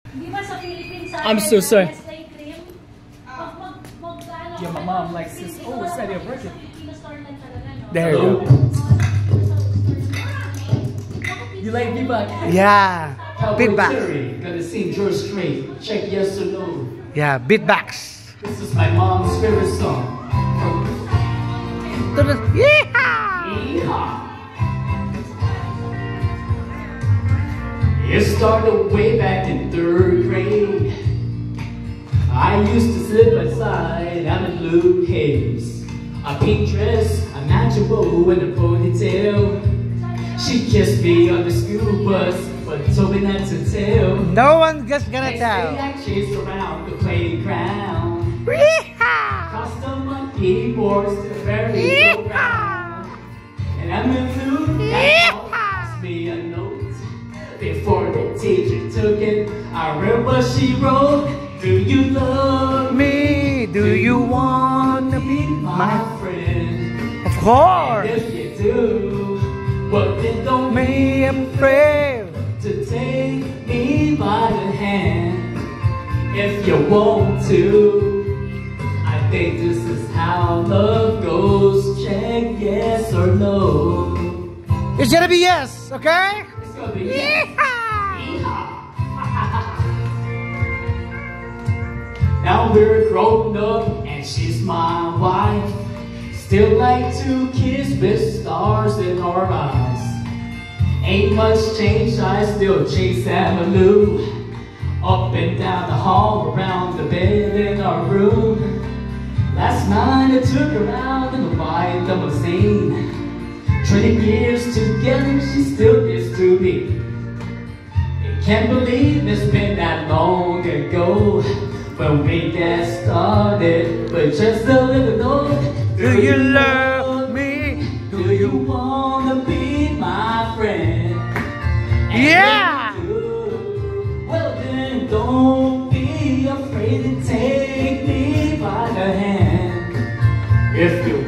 I'm so sorry. Yeah, my mom likes this. Oh, it's not even working. There you go. You like beatbox? Yeah. Cowboy Beatbox. Terry, gonna sing George Strait. Check yes or no. Yeah, beatbox. This is my mom's favorite song. Yeehaw! Yeehaw. It started way back in 3rd grade. I used to sit beside on a blue haze, a pink dress, a matching bow, and a ponytail. She kissed me on the school bus, but told me not to tell. No one just gonna Next tell. day I chased around the playground. Yeehaw! Crossed the monkey boards to the very low ground. And I'm in blue, that passed me a note. Before the teacher took it, I read what she wrote. Do you love Me, do you wanna be my friend? Of course! And if you do, well then don't Me a prayer. to take me by the hand. If you want to, I think this is how love goes. Check yes or no. It's gonna be yes, okay? It's gonna be yes. Now we're grown up and she's my wife. Still like to kiss with stars in our eyes. Ain't much change, I still chase Avenue. Up and down the hall, around the bed in our room. Last night I took her out in the white limousine. 20 years together, she still gets to me. Can't believe it's been that long ago when we got started, but just a little know. Do you love me? Do you wanna be my friend? And Yeah! if you do, well then don't be afraid to take me by the hand. If you